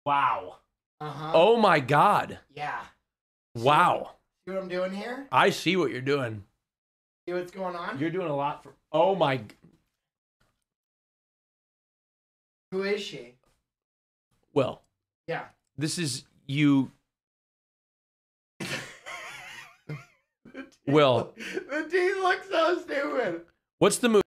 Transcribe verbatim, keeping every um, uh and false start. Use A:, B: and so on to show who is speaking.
A: Wow.
B: Uh-huh.
C: Oh my God.
B: Yeah.
C: Wow.
B: See what I'm doing here?
C: I see what you're doing.
B: See what's going on?
C: You're doing a lot for. Oh my.
B: Who is she?
C: Well.
B: Yeah.
C: This is you.
B: The
C: Will.
B: The teeth look so stupid.
C: What's the movie?